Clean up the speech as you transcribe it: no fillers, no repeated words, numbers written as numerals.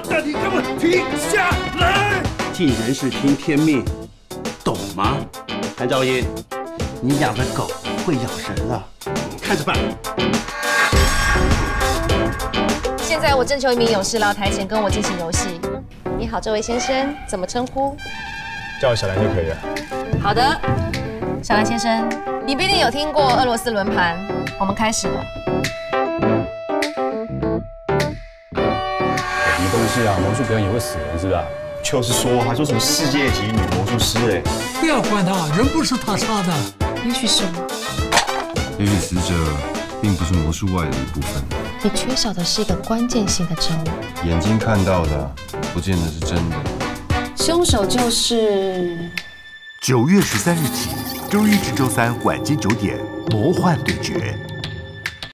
大体，给我停下来！尽人事，听天命，懂吗？韩兆英，你养的狗会咬人了，看着办。 现在我征求一名勇士到台前跟我进行游戏。你好，这位先生，怎么称呼？ 叫我小兰就可以了。 好的，小兰先生，你必定有听过俄罗斯轮盘。我们开始了。 什么东西啊？魔术表演也会死人是吧？ 就是说，还说什么世界级女魔术师哎！ 不要管他，人不是他杀的。 也许是我。 也许死者并不是魔术外的一部分。 你缺少的是一个关键性的证物。 眼睛看到的，不见得是真的。 凶手就是 9月13日起，周一至周三晚间9点，魔幻对决。